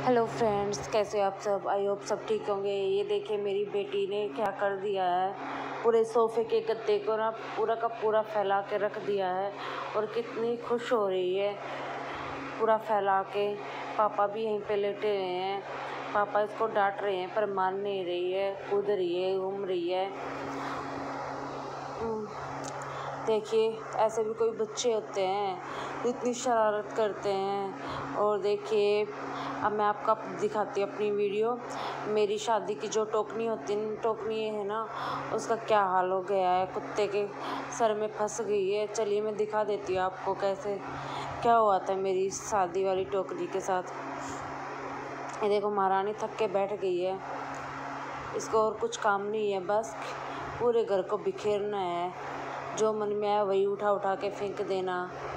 Hello friends, कैसे आप सब? आई होप सब ठीक होंगे। ये देखिए मेरी बेटी ने क्या कर दिया है, पूरे सोफ़े के गद्दे को ना पूरा का पूरा फैला के रख दिया है और कितनी खुश हो रही है पूरा फैला के। पापा भी यहीं पे लेटे हुए हैं। पापा इसको डांट रहे हैं पर मान नहीं रही है, कूद रही है, घूम रही है। देखिए ऐसे भी कोई बच्चे होते हैं इतनी शरारत करते हैं। और देखिए अब मैं आपको दिखाती हूँ अपनी वीडियो। मेरी शादी की जो टोकनी होती है, टोकनी है ना, उसका क्या हाल हो गया है, कुत्ते के सर में फंस गई है। चलिए मैं दिखा देती हूँ आपको कैसे क्या हुआ था मेरी शादी वाली टोकरी के साथ। ये देखो महारानी थक के बैठ गई है, इसको और कुछ काम नहीं है, बस पूरे घर को बिखेरना है। जो मन में आया वही उठा उठा के फेंक देना।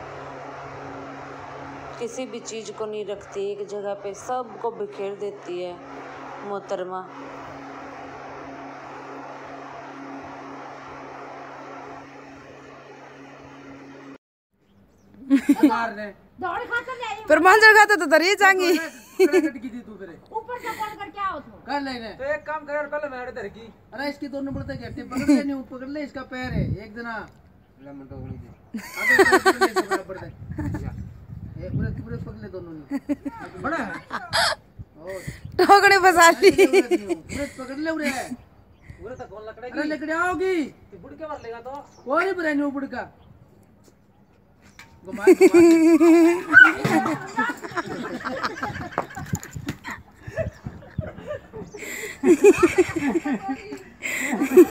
किसी भी चीज़ को नहीं रखती एक जगह पे, सब को बिखेर देती है मोहतरमा। पर मंजर खाता तो तरी जाएंगी। ऊपर से कौन कर क्या हो कर लेने तो एक काम कर पहले मैं इधर की। अरे इसकी दोनों बोलते कहते पकड़ ले, नहीं पकड़ ले, इसका पैर है एक जना लेमन तो उंगली दे। अबे पकड़ ले बराबर दे, ये पूरे पूरे पकड़ ले दोनों ने बड़ा है और टोकने फंसा ली। पूरे पकड़ ले उरे पूरे तक कौन लकड़ेगी। अरे लकड़ी आओगी तो बुड़ के मार लेगा तो कोई भी नहीं बुड़ का घुमा घुमा